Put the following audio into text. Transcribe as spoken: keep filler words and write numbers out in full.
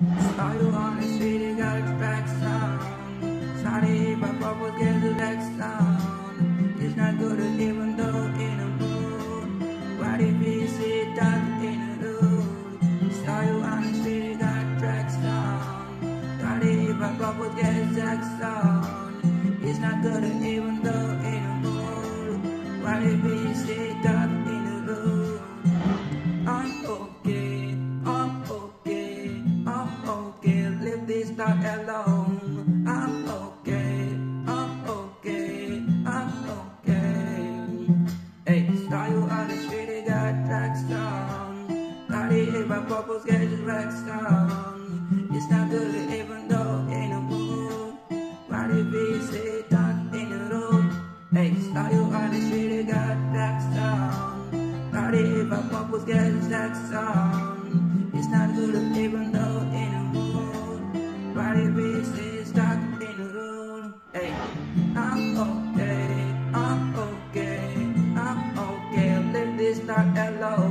Are you on the street? You got a back sound. Sorry, my purpose gets the next sound. It's not good even though in a mood. Why did we sit down in a road? Saw you on the street, you got a track sound. Sorry, my purpose gets the next sound. It's not good even though in a mood. Why did we sit down in a road? I'm okay, I'm okay, I'm okay. Leave this thought alone. I'm okay, I'm okay, I'm okay. Hey, saw you on the street, you got tracks down. Got it if my purpose gets racks down. It's not good even though in a mood. Why did we sit down in the road? Hey, saw you on the street, you got tracks down. Got it if my purpose gets that sound. It's not good even though in a mood. Why did we stay stuck in the road? Hey, I'm okay, I'm okay, I'm okay. Leave this thought alone.